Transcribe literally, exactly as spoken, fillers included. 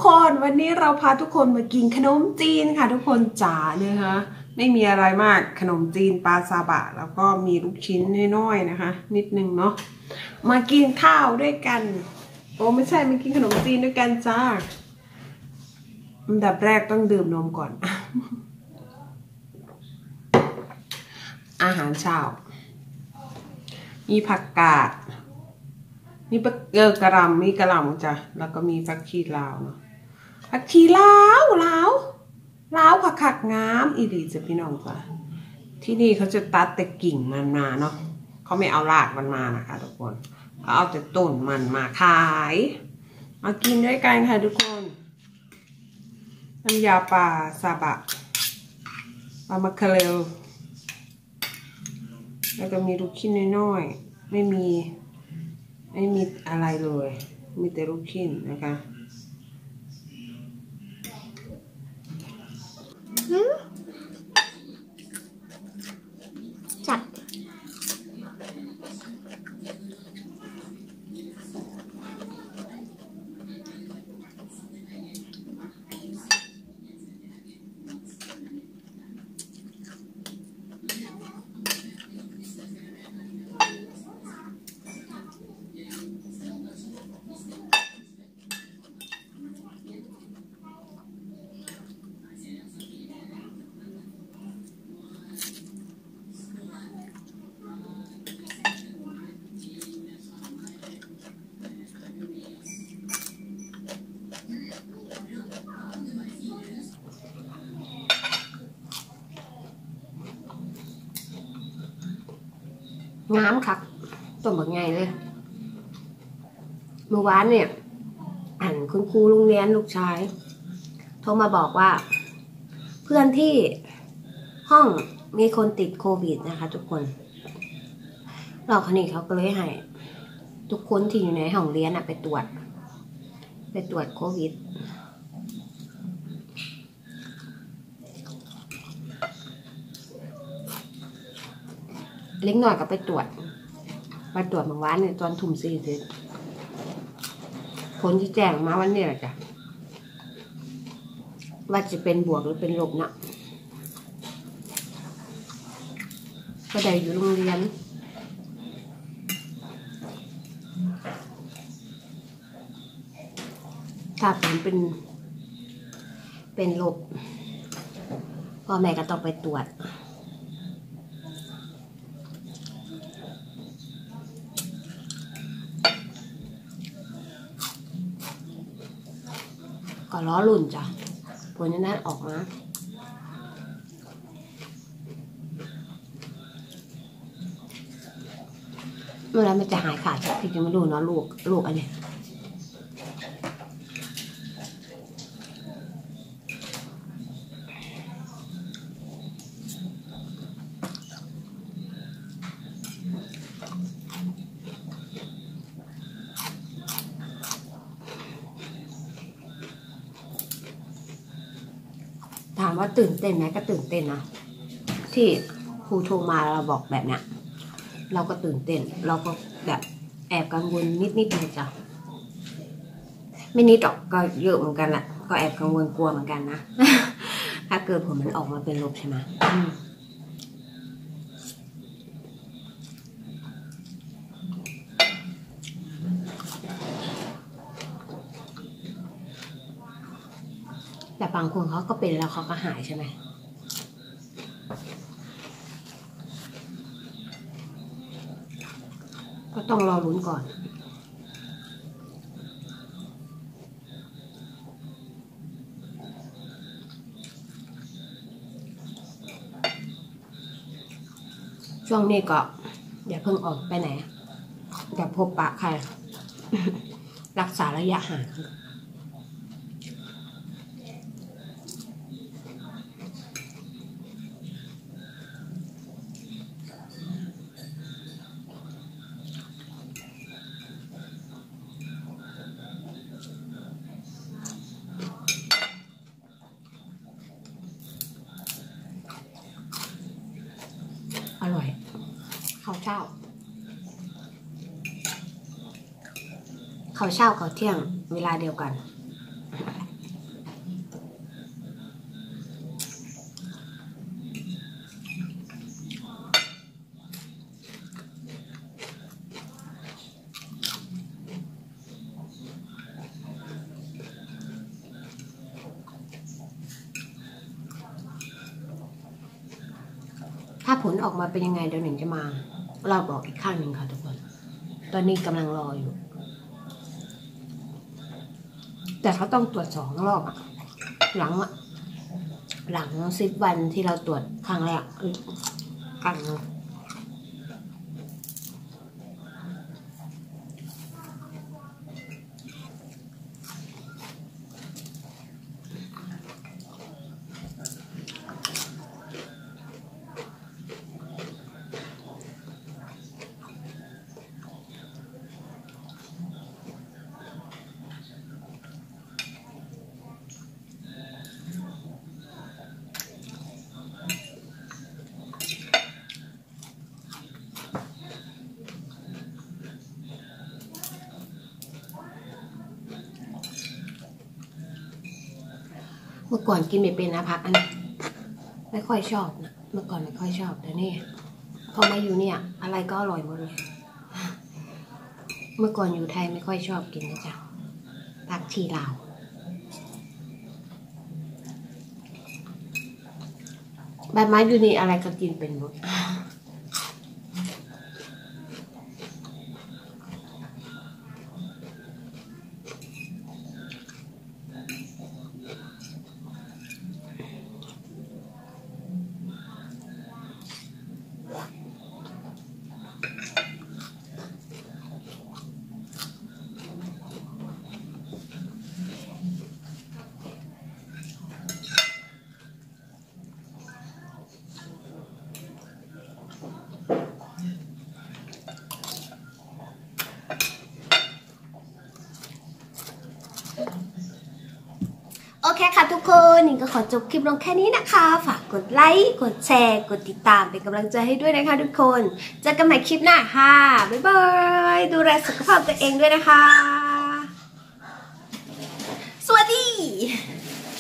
คนวันนี้เราพาทุกคนมากินขนมจีนค่ะทุกคนจ๋าเนี่ยคะไม่มีอะไรมากขนมจีนปลาซาบะแล้วก็มีลูกชิ้นน้อยๆนะคะนิดนึงเนาะมากินข้าวด้วยกันโอ้ไม่ใช่มากินขนมจีนด้วยกันจ้าอันดับแรกต้องดื่มนมก่อน อาหารเช้ามีผักกาดมีเออกระหล่ำมีกระหล่ำจ้ะแล้วก็มีผักชีลาวเนาะผักชีลาวลาวลาวผักขักงามอีหลีจ้ะพี่น้องจ้ะที่นี่เขาจะตัดแต่กิ่งมันมาเนาะเขาไม่เอารากมันมานะคะทุกคนเขาเอาแต่ต้นมันมาขายมากินด้วยกันค่ะทุกคนน้ำยาปลาซาบะปลามาคาเรลแล้วก็มีลูกชิ้นน้อยๆไม่มีไม่มีอะไรเลยมีแต่ลูกชิ้นนะคะจัดงามค่ะต้มแบบไงเลยเมื่อวานเนี่ยอ่านคุณครูโรงเรียนลูกชายโทรมาบอกว่าเพื่อนที่ห้องมีคนติดโควิดนะคะทุกคนเราคณิตเขาก็เลยให้ทุกคนที่อยู่ในห้องเรียนไปตรวจไปตรวจโควิดเล็กหน่อยก็ไปตรวจไปตรวจเมื่อวานเนี่ยตอนทุ่มสี่สิบผลที่แจ้งมาวันนี้แหละจ้ะว่าจะเป็นบวกหรือเป็นลบนะก็ได้อยู่โรงเรียนถ้าผลเป็นเป็นลบพ่อแม่ก็ต้องไปตรวจก็ล้อลุ่นจ้ะผลนั้นออกมาเมื่อไรมันจะหายขาดจ้ะพี่จะมาดูเนาะลูกลูกอันนี้ถามว่าตื่นเต้นไหมก็ตื่นเต้นนะที่ครูโทรมาเราบอกแบบเนี้ยเราก็ตื่นเต้นเราก็แบบแอบกังวลนิดๆเลยจ้ะไม่นิดหรอกก็เยอะเหมือนกันแหละก็แอบกังวลกลัวเหมือนกันนะ ถ้าเกิดผลมันออกมาเป็นลบใช่ไหมแต่บางคนเขาก็เป็นแล้วเขาก็หายใช่ไหมก็ต้องรอลุ้นก่อนช่วงนี้ก็อย่าเพิ่งออกไปไหนอย่าพบปะใคร รักษาระยะห่างอร่อยข้าวเช้าข้าวเช้าข้าวเที่ยงเวลาเดียวกันผลออกมาเป็นยังไงเดี๋ยวหนึ่งจะมาเราบอกอีกข้างหนึ่งค่ะทุกคนตอนนี้กำลังรออยู่แต่เขาต้องตรวจสองรอบอะหลังอะหลังสิบวันที่เราตรวจครั้งแรกครั้งนึงเมื่อก่อนกินไม่เป็นนะพักอันนี้ไม่ค่อยชอบนะเมื่อก่อนไม่ค่อยชอบแต่นี่พอมาอยู่เนี่ยอะไรก็อร่อยหมดเลยเมื่อก่อนอยู่ไทยไม่ค่อยชอบกินนะจ๊ะผักชีลาวใบไม้อยู่นี่อะไรก็กินเป็นหมดโอเคค่ะทุกคนหนิงก็ขอจบคลิปลงแค่นี้นะคะฝากกดไลค์กดแชร์กดติดตามเป็นกำลังใจให้ด้วยนะคะทุกคนเจอกันใหม่คลิปหน้าค่ะบ๊ายบายดูแลสุขภาพตัวเองด้วยนะคะสวัสดี